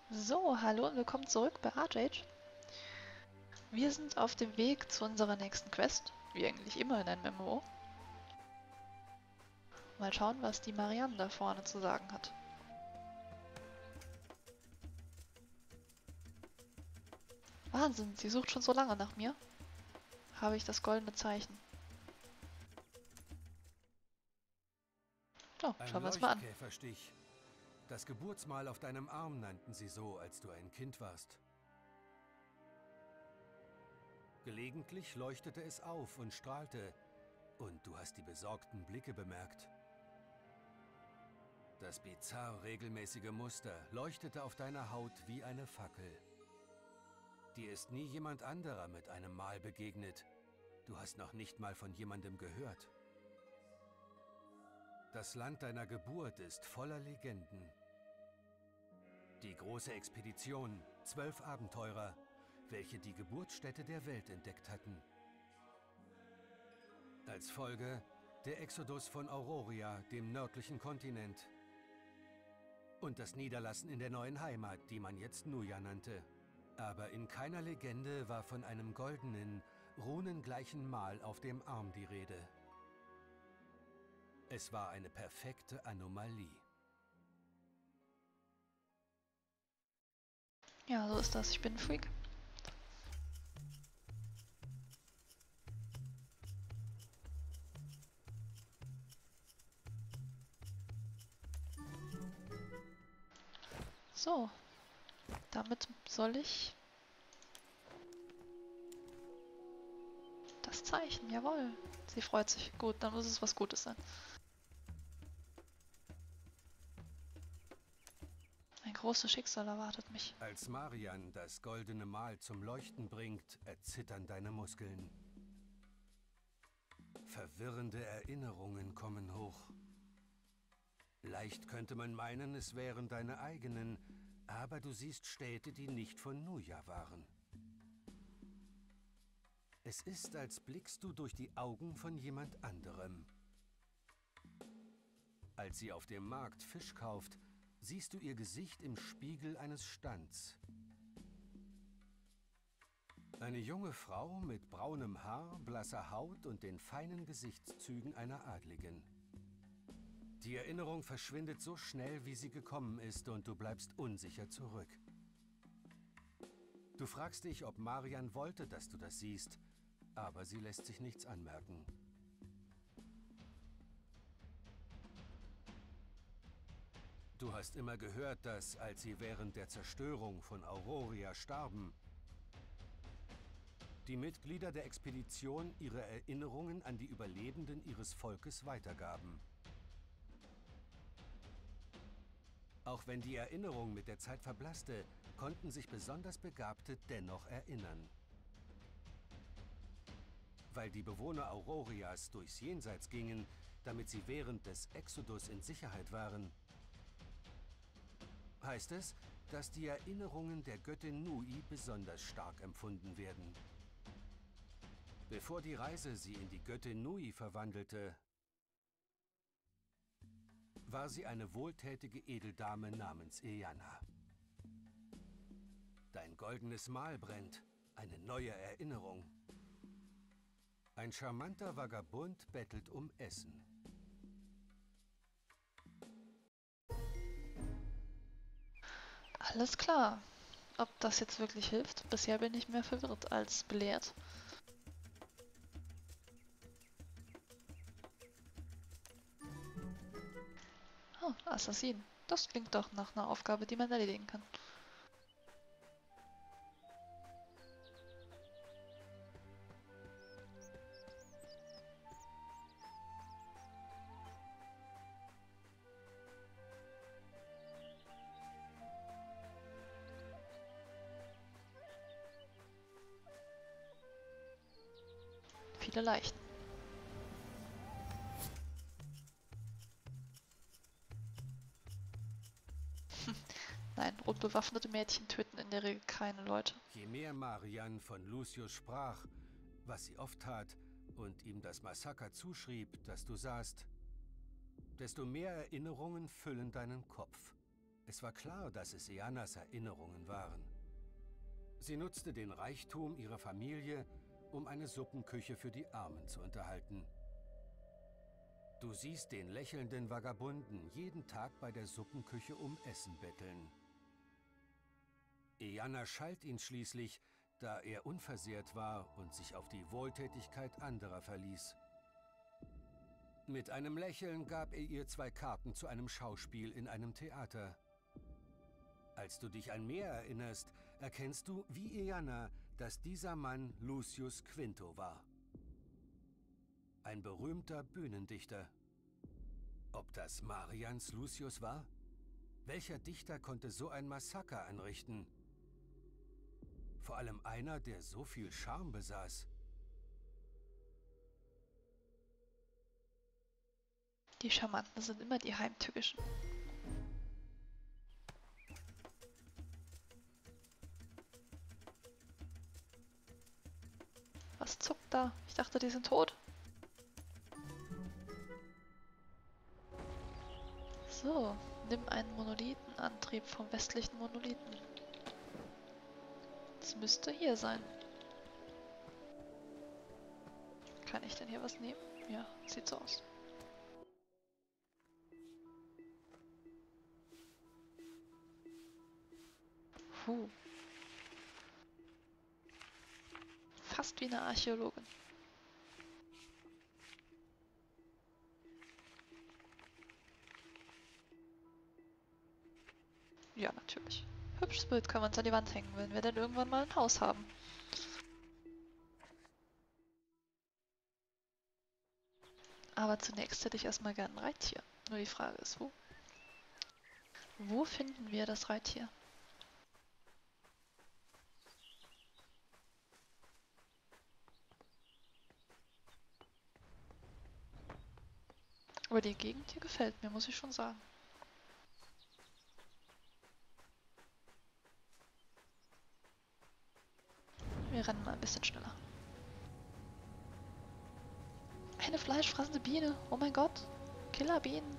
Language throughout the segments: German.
So, hallo und willkommen zurück bei Arcade. Wir sind auf dem Weg zu unserer nächsten Quest, wie eigentlich immer in einem MMO. Mal schauen, was die Marianne da vorne zu sagen hat. Wahnsinn, sie sucht schon so lange nach mir. Habe ich das goldene Zeichen. Oh, Ein schauen wir uns mal an. Leuchtkäferstich. Das Geburtsmal auf deinem Arm nannten sie so, als du ein Kind warst. Gelegentlich leuchtete es auf und strahlte, und du hast die besorgten Blicke bemerkt. Das bizarr regelmäßige Muster leuchtete auf deiner Haut wie eine Fackel. Dir ist nie jemand anderer mit einem Mal begegnet. Du hast noch nicht mal von jemandem gehört. Das Land deiner Geburt ist voller Legenden. Die große Expedition, 12 Abenteurer, welche die Geburtsstätte der Welt entdeckt hatten. Als Folge der Exodus von Auroria, dem nördlichen Kontinent. Und das Niederlassen in der neuen Heimat, die man jetzt Nuja nannte. Aber in keiner Legende war von einem goldenen, runengleichen Mal auf dem Arm die Rede. Es war eine perfekte Anomalie. Ja, so ist das. Ich bin ein Freak. So, damit soll ich das Zeichen. Jawohl. Sie freut sich. Gut, dann muss es was Gutes sein. Ein großes Schicksal erwartet mich. Als Marian das goldene Mal zum Leuchten bringt, erzittern deine Muskeln. Verwirrende Erinnerungen kommen hoch. Leicht könnte man meinen, es wären deine eigenen, aber du siehst Städte, die nicht von Nuja waren. Es ist, als blickst du durch die Augen von jemand anderem. Als sie auf dem Markt Fisch kauft, siehst du ihr Gesicht im Spiegel eines Stands. Eine junge Frau mit braunem Haar, blasser Haut und den feinen Gesichtszügen einer Adligen. Die Erinnerung verschwindet so schnell, wie sie gekommen ist, und du bleibst unsicher zurück. Du fragst dich, ob Marian wollte, dass du das siehst, aber sie lässt sich nichts anmerken. Du hast immer gehört, dass, als sie während der Zerstörung von Auroria starben, die Mitglieder der Expedition ihre Erinnerungen an die Überlebenden ihres Volkes weitergaben. Auch wenn die Erinnerung mit der Zeit verblasste, konnten sich besonders Begabte dennoch erinnern. Weil die Bewohner Aurorias durchs Jenseits gingen, damit sie während des Exodus in Sicherheit waren, heißt es, dass die Erinnerungen der Göttin Nui besonders stark empfunden werden. Bevor die Reise sie in die Göttin Nui verwandelte, war sie eine wohltätige Edeldame namens Eyanna. Dein goldenes Mal brennt, eine neue Erinnerung. Ein charmanter Vagabund bettelt um Essen. Alles klar. Ob das jetzt wirklich hilft? Bisher bin ich mehr verwirrt als belehrt. Oh, Assassin. Das klingt doch nach einer Aufgabe, die man erledigen kann. Viele Leichen. Nein, rotbewaffnete Mädchen töten in der Regel keine Leute. Je mehr Marian von Lucius sprach, was sie oft tat, und ihm das Massaker zuschrieb, das du sahst, desto mehr Erinnerungen füllen deinen Kopf. Es war klar, dass es Eannas Erinnerungen waren. Sie nutzte den Reichtum ihrer Familie, um eine Suppenküche für die Armen zu unterhalten. Du siehst den lächelnden Vagabunden jeden Tag bei der Suppenküche um Essen betteln. Eanna schalt ihn schließlich, da er unversehrt war und sich auf die Wohltätigkeit anderer verließ. Mit einem Lächeln gab er ihr 2 Karten zu einem Schauspiel in einem Theater. Als du dich an mehr erinnerst, erkennst du, wie Eanna, dass dieser Mann Lucius Quinto war. Ein berühmter Bühnendichter. Ob das Marians Lucius war? Welcher Dichter konnte so ein Massaker anrichten? Vor allem einer, der so viel Charme besaß. Die Charmanten sind immer die Heimtückischen. Was zuckt da? Ich dachte, die sind tot. So, nimm einen Monolithenantrieb vom westlichen Monolithen. Das müsste hier sein. Kann ich denn hier was nehmen? Ja, sieht so aus. Puh. Fast wie eine Archäologin. Ja, natürlich. Hübsches Bild können wir uns an die Wand hängen, wenn wir denn irgendwann mal ein Haus haben. Aber zunächst hätte ich erstmal gern ein Reittier. Nur die Frage ist, wo? Wo finden wir das Reittier? Aber die Gegend hier gefällt mir, muss ich schon sagen. Wir rennen mal ein bisschen schneller. Eine fleischfressende Biene. Oh mein Gott. Killerbienen.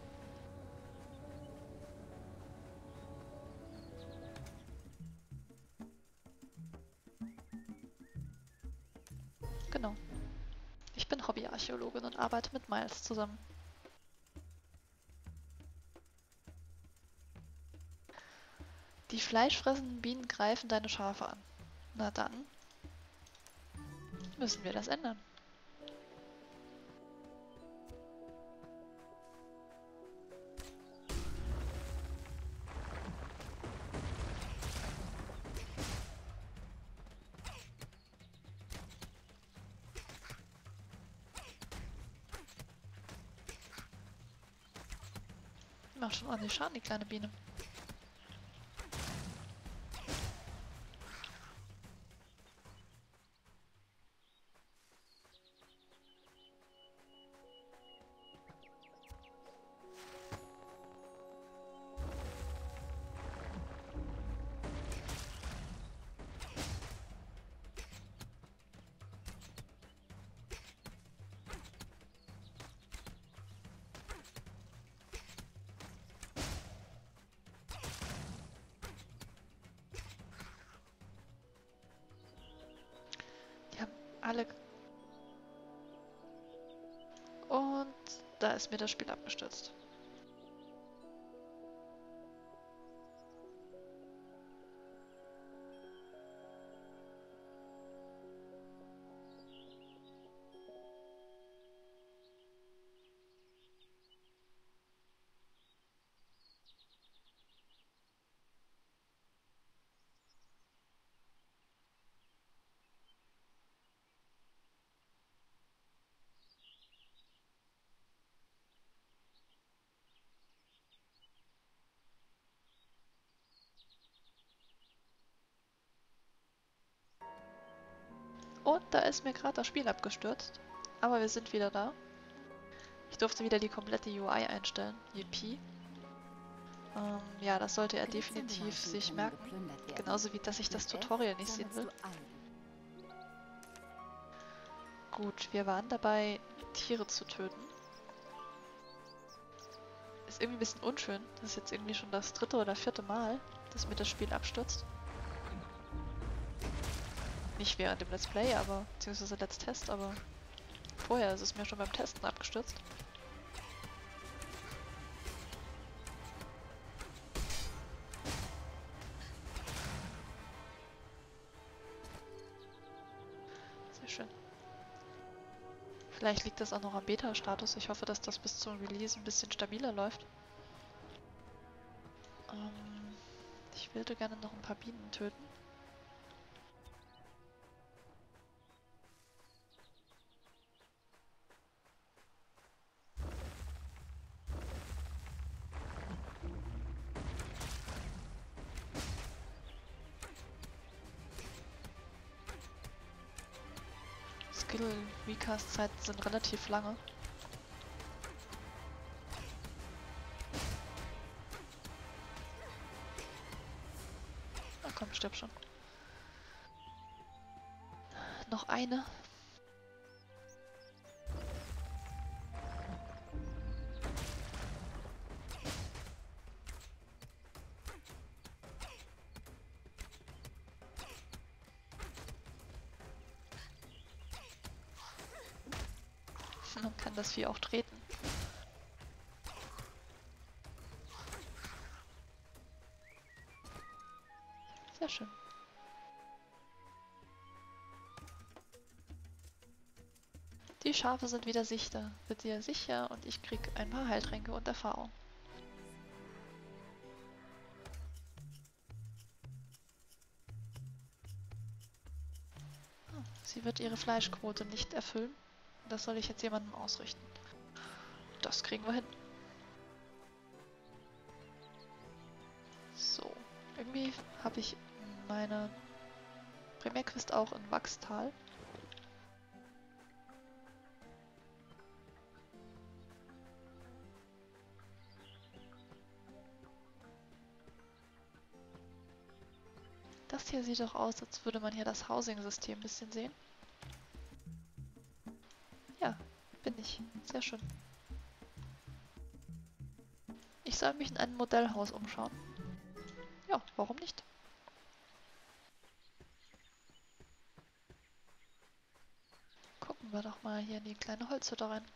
Genau. Ich bin Hobbyarchäologin und arbeite mit Miles zusammen. Die fleischfressenden Bienen greifen deine Schafe an. Na dann müssen wir das ändern. Macht schon ordentlich Schaden, die kleine Biene. Die haben alle... Und da ist mir das Spiel abgestürzt. Und da ist mir gerade das Spiel abgestürzt. Aber wir sind wieder da. Ich durfte wieder die komplette UI einstellen. Yippie. Ja, das sollte er definitiv sich merken. Genauso wie, dass ich das Tutorial nicht sehen will. Gut, wir waren dabei, Tiere zu töten. Ist irgendwie ein bisschen unschön. Das ist jetzt irgendwie schon das 3. oder 4. Mal, dass mir das Spiel abstürzt. Nicht während dem Let's Play, aber beziehungsweise Let's Test, aber vorher ist es mir schon beim Testen abgestürzt. Sehr schön. Vielleicht liegt das auch noch am Beta-Status. Ich hoffe, dass das bis zum Release ein bisschen stabiler läuft. Ich würde gerne noch ein paar Bienen töten. Skill-Recast-Zeiten sind relativ lange. Na komm, stirb schon. Noch eine. Man kann das Vieh auch treten. Sehr schön. Die Schafe sind wieder sicher, sicher und ich krieg ein paar Heiltränke und Erfahrung. Sie wird ihre Fleischquote nicht erfüllen. Das soll ich jetzt jemandem ausrichten. Das kriegen wir hin. So, irgendwie habe ich meine Primärquest auch in Wachstal. Das hier sieht doch aus, als würde man hier das Housing-System ein bisschen sehen. Ja, bin ich. Sehr schön. Ich soll mich in einem Modellhaus umschauen. Ja, warum nicht? Gucken wir doch mal hier in die kleine Holzhütte rein.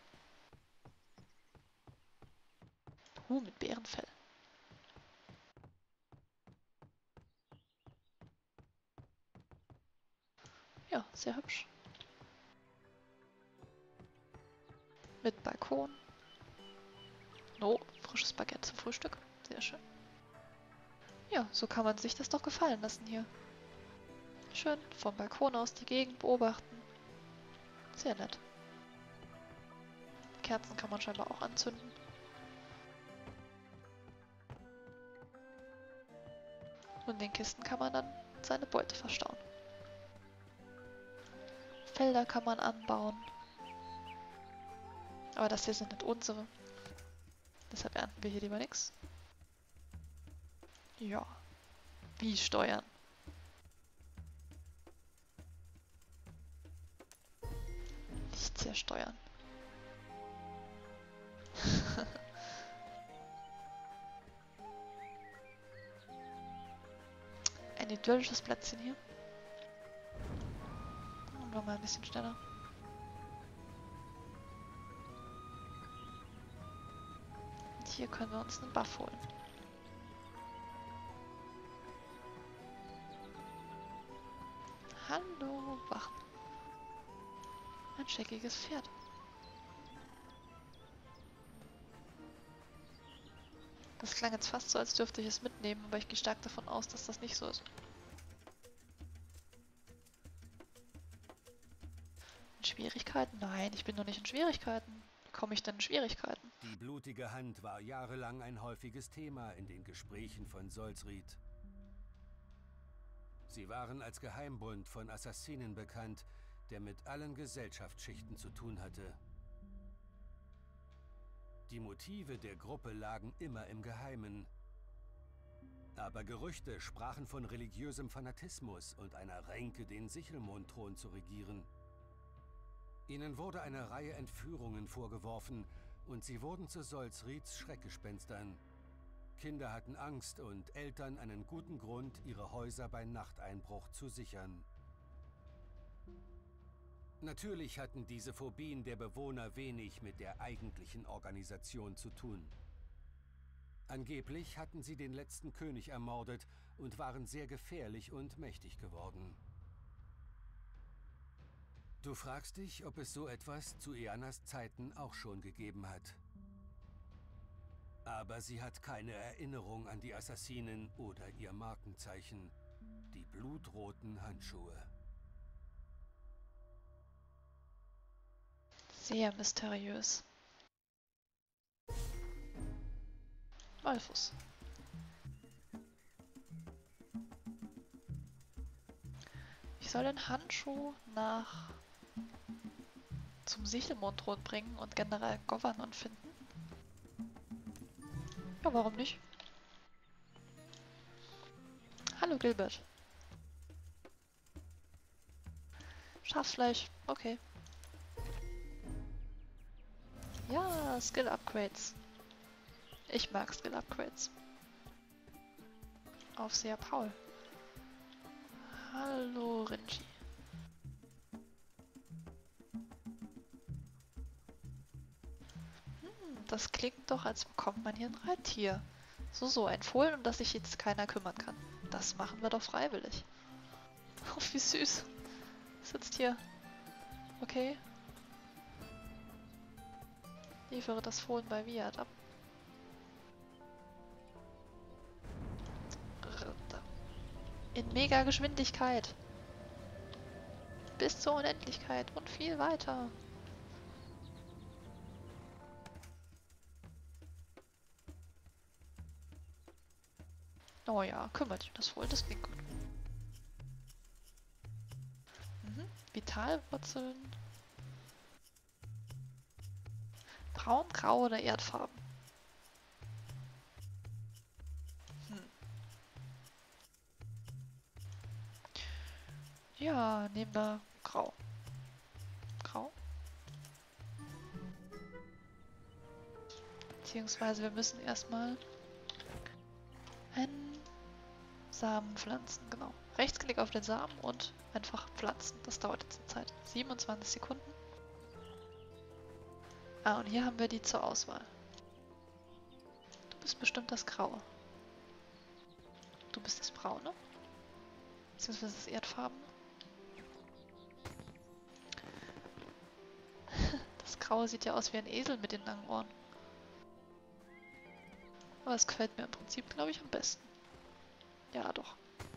Mit Bärenfell. Ja, sehr hübsch. Mit Balkon. Oh, frisches Baguette zum Frühstück. Sehr schön. Ja, so kann man sich das doch gefallen lassen hier. Schön vom Balkon aus die Gegend beobachten. Sehr nett. Kerzen kann man scheinbar auch anzünden. Und in den Kisten kann man dann seine Beute verstauen. Felder kann man anbauen. Aber das hier sind nicht unsere. Deshalb ernten wir hier lieber nichts. Ja. Wie steuern? Nichts hier steuern. Ein idyllisches Plätzchen hier. Und nochmal ein bisschen schneller. Und hier können wir uns einen Buff holen. Hallo, Wachen. Ein scheckiges Pferd. Das klang jetzt fast so, als dürfte ich es mitnehmen, aber ich gehe stark davon aus, dass das nicht so ist. In Schwierigkeiten? Nein, ich bin noch nicht in Schwierigkeiten. Wie komme ich denn in Schwierigkeiten? Die blutige Hand war jahrelang ein häufiges Thema in den Gesprächen von Solsried. Sie waren als Geheimbund von Assassinen bekannt, der mit allen Gesellschaftsschichten zu tun hatte. Die Motive der Gruppe lagen immer im Geheimen. Aber Gerüchte sprachen von religiösem Fanatismus und einer Ränke, den Sichelmondthron zu regieren. Ihnen wurde eine Reihe Entführungen vorgeworfen und sie wurden zu Solzrieds Schreckgespenstern. Kinder hatten Angst und Eltern einen guten Grund, ihre Häuser bei Nachteinbruch zu sichern. Natürlich hatten diese Phobien der Bewohner wenig mit der eigentlichen Organisation zu tun. Angeblich hatten sie den letzten König ermordet und waren sehr gefährlich und mächtig geworden. Du fragst dich, ob es so etwas zu Eannas Zeiten auch schon gegeben hat. Aber sie hat keine Erinnerung an die Assassinen oder ihr Markenzeichen, die blutroten Handschuhe. Sehr mysteriös. Malfus. Ich soll den Handschuh zum Sichelmondthron bringen und General Govanon finden. Ja, warum nicht? Hallo Gilbert. Schafsfleisch, okay. Ja, Skill-Upgrades. Ich mag Skill-Upgrades. Aufseher Paul. Hallo Rinji. Das klingt doch, als bekommt man hier ein Reittier. So, ein Fohlen, um das sich jetzt keiner kümmern kann. Das machen wir doch freiwillig. Oh, wie süß. Sitzt hier. Okay. Liefere das Fohlen bei Viad ab. In mega Geschwindigkeit. Bis zur Unendlichkeit und viel weiter. Oh ja, kümmert dich um das Fohlen, das klingt gut. Vitalwurzeln. Braun, grau oder erdfarben? Ja, nehmen wir grau. Grau. Beziehungsweise wir müssen erstmal einen Samen pflanzen, genau. Rechtsklick auf den Samen und einfach pflanzen. Das dauert jetzt eine Zeit. 27 Sekunden. Ah, und hier haben wir die zur Auswahl. Du bist bestimmt das Graue. Du bist das Braune. Beziehungsweise das Erdfarbene. Das Graue sieht ja aus wie ein Esel mit den langen Ohren. Aber es gefällt mir im Prinzip, glaube ich, am besten. Ja, doch.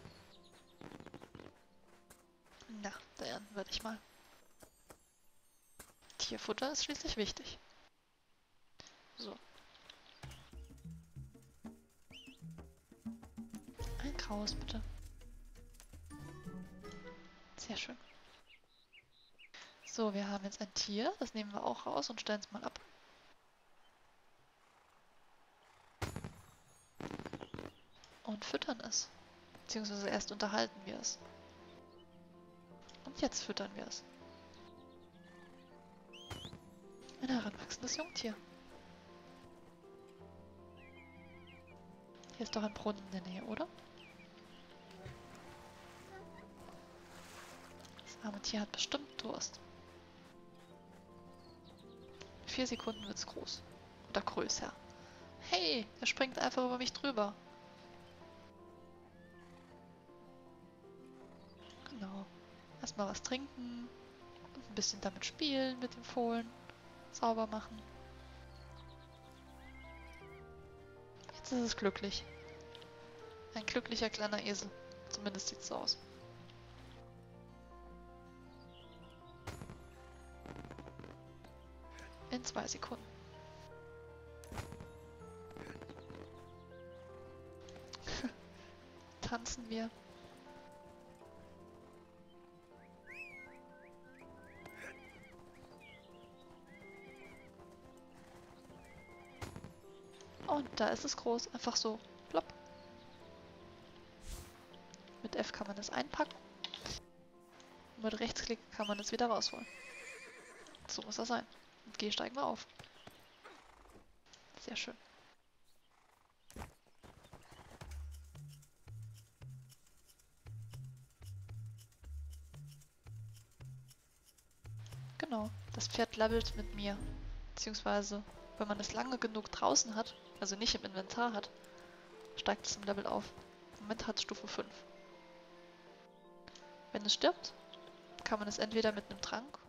Na, dann würde ich mal. Tierfutter ist schließlich wichtig. So. Ein graues, bitte. Sehr schön. So, wir haben jetzt ein Tier. Das nehmen wir auch raus und stellen es mal ab. Und füttern es. Beziehungsweise erst unterhalten wir es. Und jetzt füttern wir es. Ein heranwachsendes Jungtier. Hier ist doch ein Brunnen in der Nähe, oder? Das arme Tier hat bestimmt Durst. 4 Sekunden wird's groß. Oder größer. Hey, er springt einfach über mich drüber. Genau. Erstmal was trinken. Und ein bisschen damit spielen mit dem Fohlen. Sauber machen. Jetzt ist es glücklich. Ein glücklicher kleiner Esel. Zumindest sieht es so aus. In 2 Sekunden. Tanzen wir. Und da ist es groß. Einfach so. Plopp. Mit F kann man es einpacken. Und mit Rechtsklick kann man es wieder rausholen. So muss das sein. Und G steigen wir auf. Sehr schön. Genau, das Pferd levelt mit mir. Beziehungsweise, wenn man es lange genug draußen hat, also nicht im Inventar hat, steigt es im Level auf. Im Moment hat es Stufe 5. Wenn es stirbt, kann man es entweder mit einem Trank